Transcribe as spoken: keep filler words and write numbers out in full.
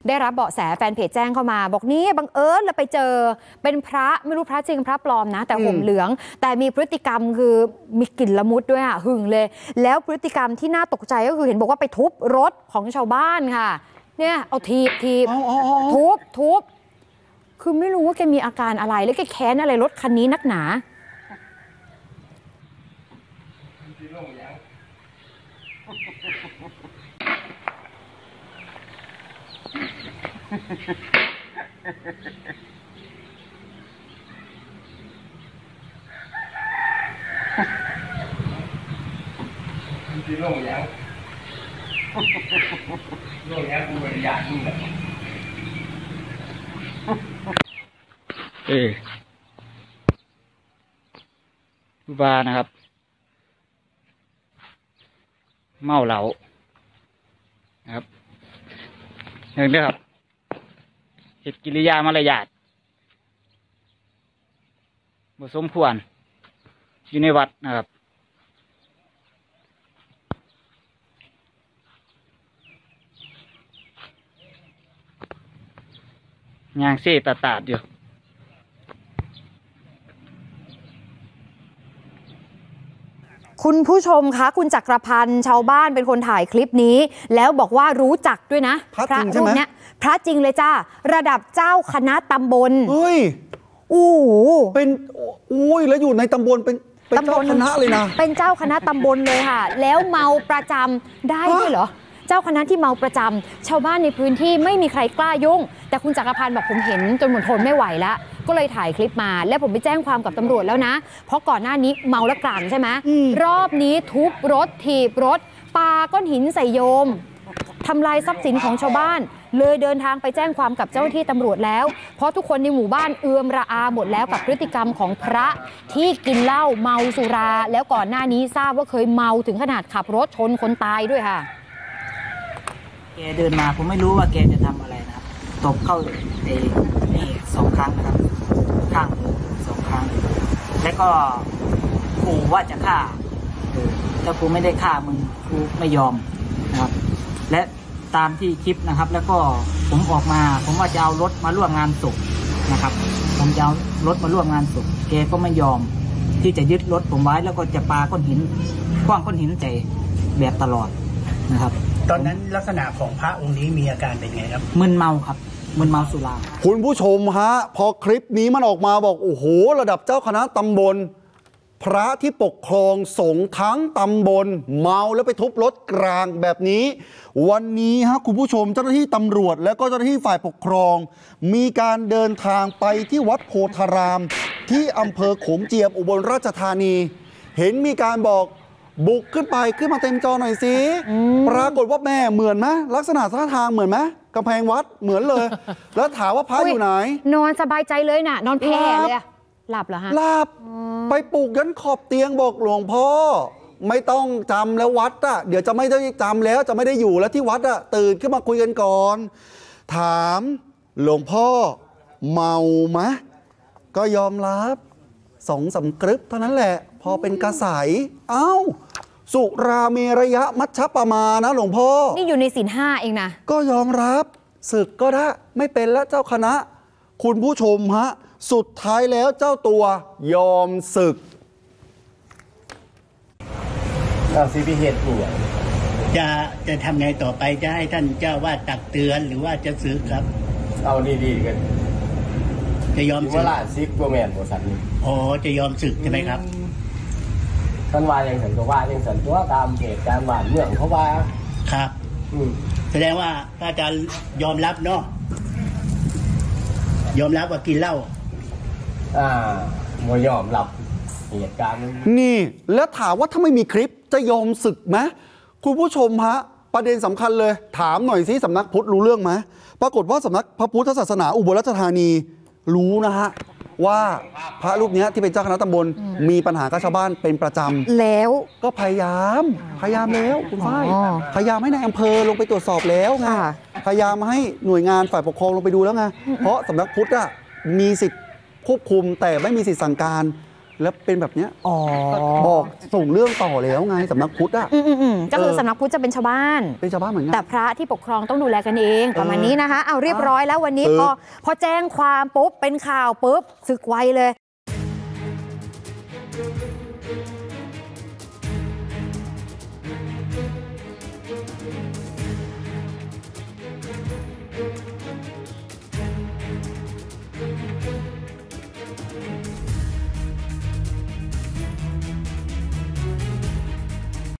ได้รับเบาะแสแฟนเพจแจ้งเข้ามาบอกนี้บังเอิญเราไปเจอเป็นพระไม่รู้พระจริงพระปลอมนะแต่ห่มเหลืองแต่มีพฤติกรรมคือมีกลิ่นละมุดด้วยอ่ะหึงเลยแล้วพฤติกรรมที่น่าตกใจก็คือเห็นบอกว่าไปทุบรถของชาวบ้านค่ะเนี่ยเอาทีบทีบทุบทุบคือไม่รู้ว่าแกมีอาการอะไรแล้วแกแค้นอะไรรถคันนี้นักหนาที่โล่งยังโล่งยังกูไม่อยากนี่แหละเออดูบานะครับเมาเหล้านะครับเห็นไหมครับเหตุกิริยามารยาทบ่สมควรอยู่ในวัดนะครับยางเสตาตาดอยู่คุณผู้ชมคะคุณจักรพันธ์ชาวบ้านเป็นคนถ่ายคลิปนี้แล้วบอกว่ารู้จักด้วยนะพระรูปเนี้ยพระจริงเลยจ้าระดับเจ้าคณะตำบลเฮ้ยอู้เป็นอุ้ยแล้วอยู่ในตำบลเป็นเป็นเจ้าคณะเลยนะเป็นเจ้าคณะตำบลเลยค่ะแล้วเมาประจำได้ด้วยเหรอเจ้าคณะที่เมาประจำชาวบ้านในพื้นที่ไม่มีใครกล้ายุ่งแต่คุณจักรพันธ์บอกผมเห็นจนหมดทนไม่ไหวแล้วก็เลยถ่ายคลิปมาแล้วผมไปแจ้งความกับตำรวจแล้วนะเพราะก่อนหน้านี้เมาแล้วกลางใช่ไหมรอบนี้ทุบรถถีบรถปาก้อนหินใส่โยมทำลายทรัพย์สินของชาวบ้านเลยเดินทางไปแจ้งความกับเจ้าหน้าที่ตำรวจแล้วเพราะทุกคนในหมู่บ้านเอือมระอาหมดแล้วกับพฤติกรรมของพระที่กินเหล้าเมาสุราแล้วก่อนหน้านี้ทราบว่าเคยเมาถึงขนาดขับรถชนคนตายด้วยค่ะแกเดินมาผมไม่รู้ว่าแกจะทำอะไรนะครับตบเข้าไอ้นี่สองครั้งนะครับข้างมือสองครั้งแล้วก็ขู่ว่าจะฆ่าถ้ากูไม่ได้ฆ่ามึงกูไม่ยอมนะครับและตามที่คลิปนะครับแล้วก็ผมออกมาผมว่าจะเอารถมาร่วมงานศพนะครับผมจะเอารถมาร่วมงานศพแกก็ไม่ยอมที่จะยึดรถผมไว้แล้วก็จะปาก้อนหินขว้างก้อนหินใส่แบบตลอดนะครับตอนนั้นลักษณะของพระองค์นี้มีอาการเป็นไงครับมึนเมาครับมึนเมาสุราคุณผู้ชมฮะพอคลิปนี้มันออกมาบอกโอ้โหระดับเจ้าคณะตำบลพระที่ปกครองสงฆ์ทั้งตำบลเมาแล้วไปทุบรถกลางแบบนี้วันนี้ฮะคุณผู้ชมเจ้าหน้าที่ตำรวจและก็เจ้าหน้าที่ฝ่ายปกครองมีการเดินทางไปที่วัดโพธารามที่อำเภอโขงเจียมอุบลราชธานีเห็นมีการบอกบุกขึ้นไปขึ้นมาเต็มจอหน่อยสิปรากฏว่าแม่เหมือนไหมลักษณะท่าทางเหมือนไหมกำแพงวัดเหมือนเลยแล้วถามว่าพระอยู่ไหนนอนสบายใจเลยน่ะนอนแผ่เลยหลับเหรอฮะหลับไปปลุกยันขอบเตียงบอกหลวงพ่อไม่ต้องจำแล้ววัดอ่ะเดี๋ยวจะไม่ได้จำแล้วจะไม่ได้อยู่แล้วที่วัดอ่ะตื่นขึ้นมาคุยกันก่อนถามหลวงพ่อเมาไหมก็ยอมรับสองสำกรึบเท่านั้นแหละพอเป็นกระสายเอ้าสุราเมระยะมัชฌปมานะหลวงพ่อนี่อยู่ในศีลห้าเองนะก็ยอมรับศึกก็ได้ไม่เป็นแล้วเจ้าคณะคุณผู้ชมฮะสุดท้ายแล้วเจ้าตัวยอมศึกเราซีพีเฮดอยู่จะจะทำไงต่อไปจะให้ท่านเจ้าวาดตักเตือนหรือว่าจะศึกครับเอาดีๆกันจะยอมศึกว่าซิกตัวแมนบริษัทนี้อ๋อจะยอมศึกใช่ไหมครับท่านว่ายังสันตัวว่ายังสันตัวตามเหตุการณ์หวานเมืองเขาว่าครับแสดงว่าถ้าจะยอมรับเนาะยอมรับว่ากินเหล้าอ่าไม่ยอมรับเหตุการณ์นี่แล้วถามว่าถ้าไม่มีคลิปจะยอมศึกไหมคุณผู้ชมฮะประเด็นสำคัญเลยถามหน่อยสิสำนักพุทธรู้เรื่องไหมปรากฏว่าสำนักพระพุทธศาสนาอุบลราชธานีรู้นะฮะว่าพระรูปนี้ที่เป็นเจ้าคณะตำบลมีปัญหากับชาวบ้านเป็นประจำแล้วก็พยายามพยายามแล้วคุณฝ้ายพยายามให้ในอำเภอลงไปตรวจสอบแล้วไงพยายามให้หน่วยงานฝ่ายปกครองลงไปดูแล้วไงเพราะสำนักพุทธอะมีสิทธิ์ควบคุมแต่ไม่มีสิทธิ์สั่งการแล้วเป็นแบบเนี้ยอ๋อบอกส่งเรื่องต่อแล้วไงสำนักพุทธอ่ะอืมอืมอืมก็คือเออสำนักพุทธจะเป็นชาวบ้านเป็นชาวบ้านเหมือนกันแต่พระที่ปกครองต้องดูแลกันเองประมาณนี้นะคะ เอาเรียบร้อยแล้ววันนี้เออพอพอแจ้งความปุ๊บเป็นข่าวปุ๊บสึกไวเลย